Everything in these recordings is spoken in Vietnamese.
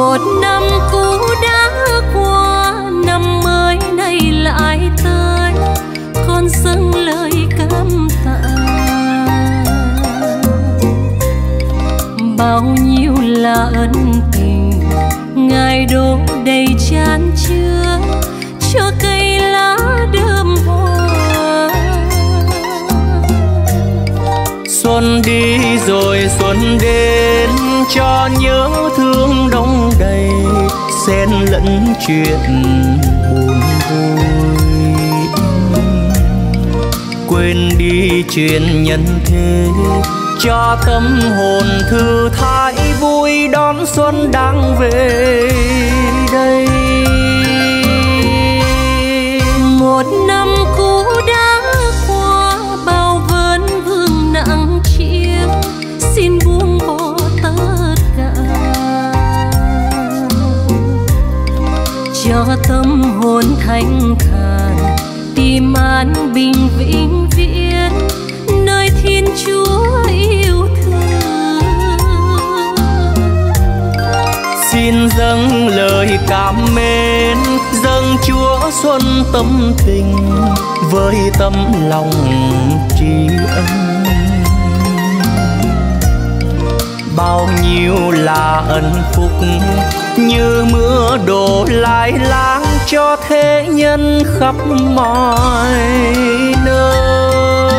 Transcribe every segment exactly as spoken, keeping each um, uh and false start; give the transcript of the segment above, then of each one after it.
Một năm cũ đã qua, năm mới này lại tới, con dâng lời cảm tạ. Bao nhiêu là ân tình Ngài đổ đầy chan chứa cho cây lá đơm hoa. Xuân đi rồi xuân đến, cho nhớ thương đong đầy, xen lẫn chuyện buồn vui. Quên đi chuyện nhân thế, cho tâm hồn thư thái vui đón xuân đang về đây. Một năm cũ đã qua, bao vấn vương nặng chiếc, xin buông bỏ tất cả, cho tâm hồn thanh thản tìm an bình vĩnh viễn nơi Thiên Chúa yêu thương. Xin dâng lời cảm mến, dâng Chúa xuân tâm tình với tấm lòng tri ân. Bao nhiêu là ân phúc như mưa đổ lai láng cho thế nhân khắp mọi nơi.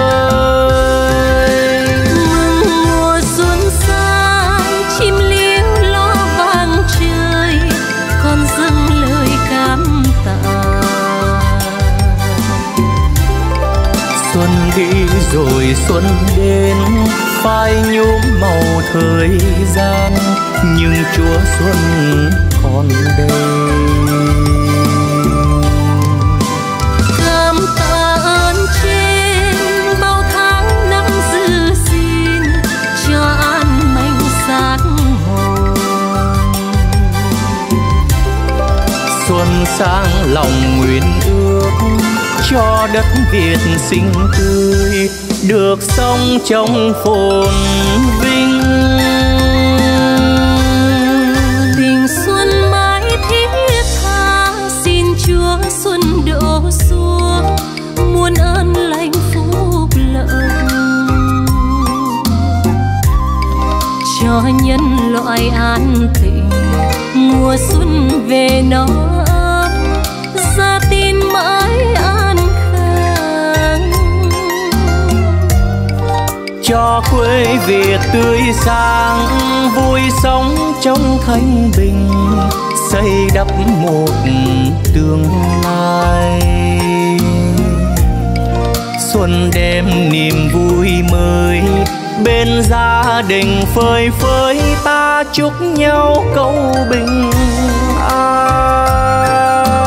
Mừng mùa xuân sang, chim liễu lo vang trời, con dâng lời cảm tạ. Xuân đi rồi xuân đến, phai nhuốm màu thời gian, nhưng Chúa xuân còn đây. Cảm tạ ơn trên bao tháng năm giữ gìn cho an mạnh giác hồn. Xuân sang lòng nguyện ước cho đất Việt xinh tươi, được sống trong phồn vinh. Tình xuân mãi thiết tha, xin Chúa xuân đổ xuống muôn ơn lành phúc lợi, cho nhân loại an tịnh mùa xuân về nó ấm, gia tin mãi an khang. Cho quê Việt tươi sáng, vui sống trong thanh bình, xây đắp một tương lai. Xuân đem niềm vui mới, bên gia đình phơi phới ta chúc nhau câu bình an.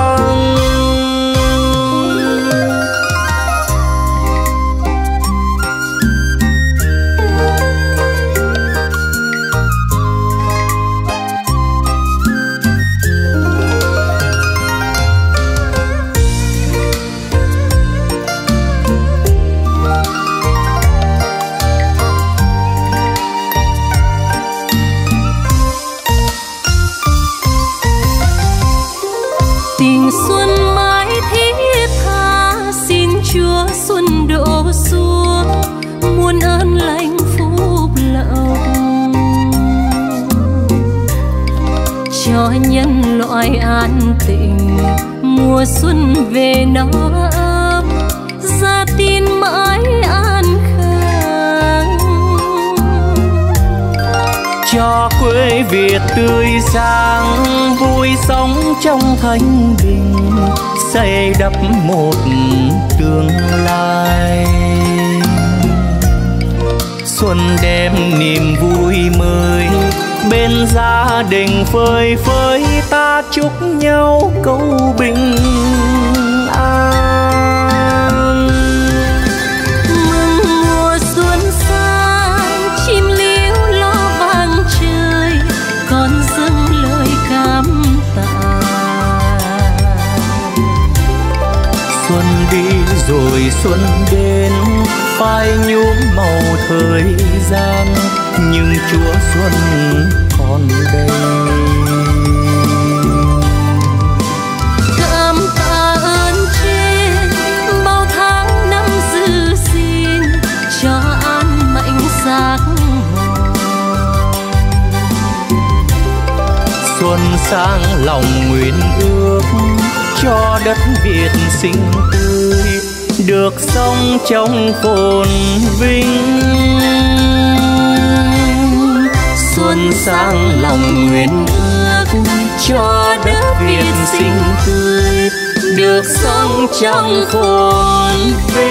Tình xuân mãi thiết tha, xin Chúa xuân đổ xuống muôn ơn lành phúc lộng, cho nhân loại an tịnh mùa xuân về nó ấm, gia tin mãi an khang. Cho quê Việt tươi sáng, vui sống trong thanh bình, xây đắp một tương lai. Xuân đem niềm vui mới, bên gia đình phơi phới ta chúc nhau câu bình an. Mừng mùa xuân sang, chim liễu lo vang trời, con dâng lời cảm tạ. Xuân đi rồi xuân đến, phai nhuốm màu thời gian, nhưng Chúa xuân còn đây. xuân sang lòng nguyện ước cho đất Việt xinh tươi, được sống trong phồn vinh. Xuân sang lòng nguyện ước cho đất Việt xinh tươi, được sống trong phồn vinh.